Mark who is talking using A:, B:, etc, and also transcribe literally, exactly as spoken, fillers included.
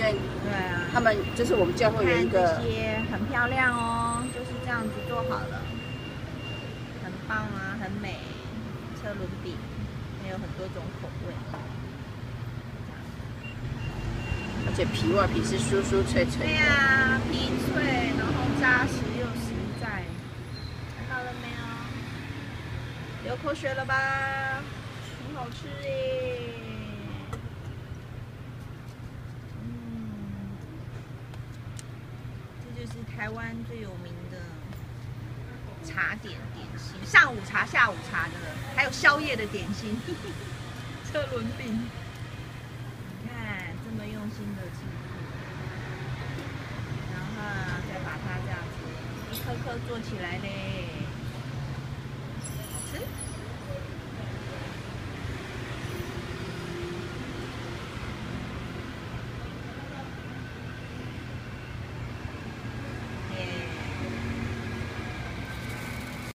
A: 为
B: 对啊，
A: 他们就是我们教会有一个
B: 看这些很漂亮哦，就是这样子做好了，很棒啊，很美。车轮饼也有很多种口味，
A: 而且皮外皮是酥酥脆脆的。
B: 对呀、皮脆，然后扎实又实在，看到了没有？流口水了吧？很好吃耶！嗯，这就是台湾最有名的茶点点心，上午茶、下午茶的，还有宵夜的点心，车轮饼。你看这么用心的制作，然后再把它这样子一颗颗做起来嘞。